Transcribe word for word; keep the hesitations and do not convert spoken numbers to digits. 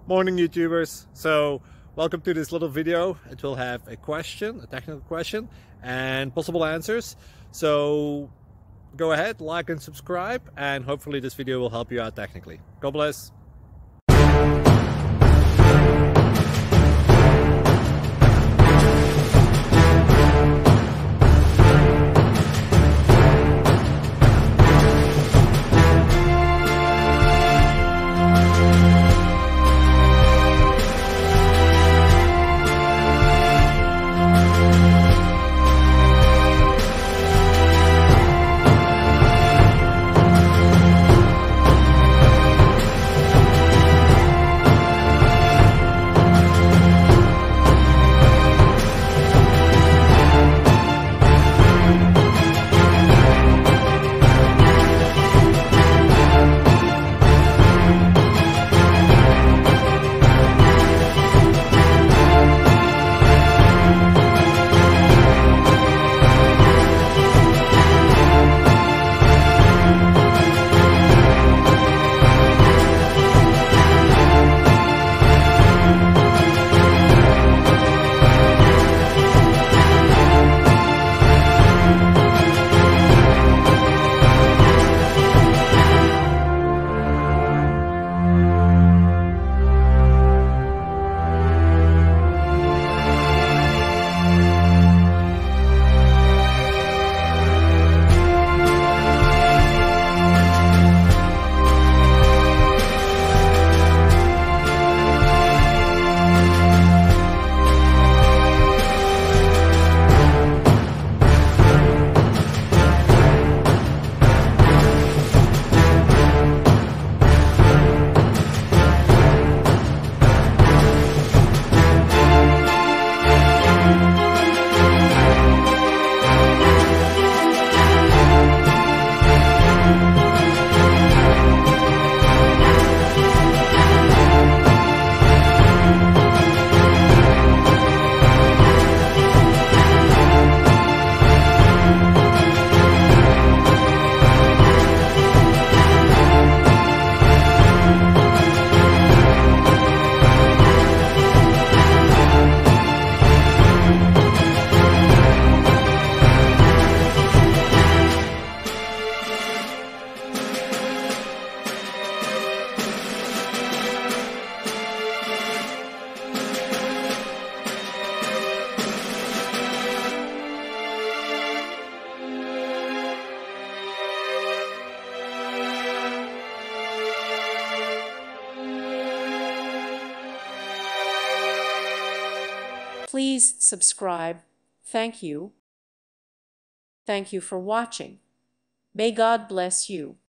Morning YouTubers. So welcome to this little video. It will have a question, a technical question, and possible answers. So go ahead, like and subscribe, and hopefully this video will help you out technically. God bless. Please subscribe. Thank you. Thank you for watching. May God bless you.